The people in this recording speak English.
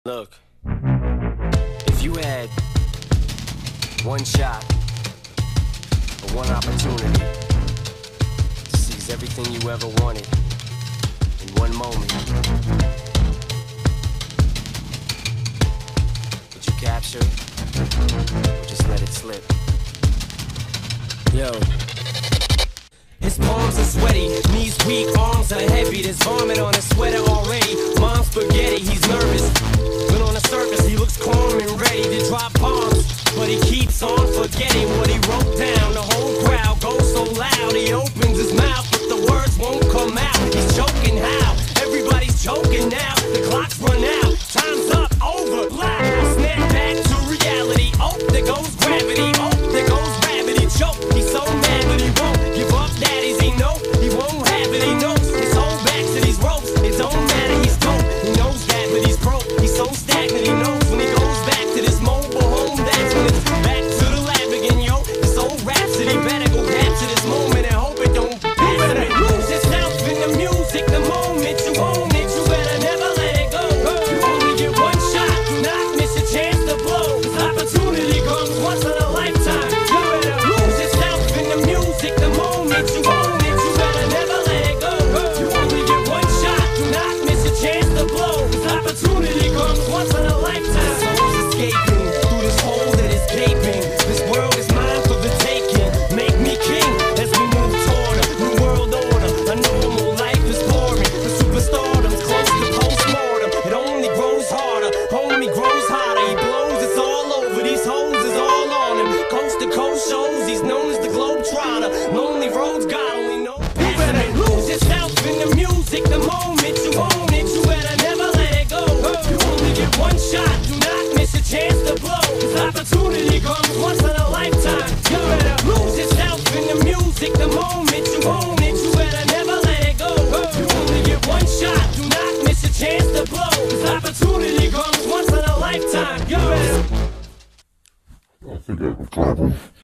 Look, if you had one shot or one opportunity to seize everything you ever wanted in one moment, would you capture it or just let it slip? Yo. His palms are sweaty, knees weak, arms are heavy. There's vomit on his sweater already. Mom's spaghetti, he's nervous, but on the surface he looks calm and ready to drop bombs. But he keeps on forgetting what he wrote down. The whole crowd goes so loud, he opens his mouth, but the words won't come out. He's choking how? Everybody's choking now. The clock's run out, time's up, over, black. Snap back to reality. Oh, there goes gravity. Oh, there goes gravity. Choke, he's so mad but he won't give up. Daddies, he know he won't have it. He knows his whole back to these ropes. It don't matter, he's dope. He knows that, but he's broke. He's so stagnant. He knows when he goes back to this mobile home, that's when it's back to the lab again, yo. This old rhapsody better go capture this moment and hope it don't pass it. Lose yourself in the music the moment you own it. You better never let it go. You only get one shot, do not miss a chance to blow. This opportunity comes once in a lifetime. You better lose yourself in the music the moment you own it. You better never let it go. You only get one shot, do not miss a chance to blow. This opportunity comes once in a lifetime. Soul's escaping through this hole that is gaping. This world is mine for the taking. Make me king as we move toward a new world order. A normal life is boring. The superstardom's close to postmortem. It only grows harder, homie grows hotter. He blows, it's all over. These hoes is all on him. Coast to coast shows, he's known as the Globetrotter. Lonely roads, God only knows. You better lose yourself in the music the moment you own it. You better never let it go. You only get one shot, do not miss a chance to blow. This opportunity comes once in a lifetime. You better lose yourself in the music the moment you own it. You better never let it go. You only get one shot, do not miss a chance to blow. This opportunity comes once in a lifetime. You better. I think I have a problem.